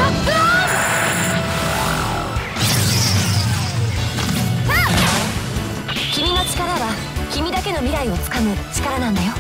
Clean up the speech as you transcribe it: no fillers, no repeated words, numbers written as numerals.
君の力は君だけの未来をつかむ力なんだよ。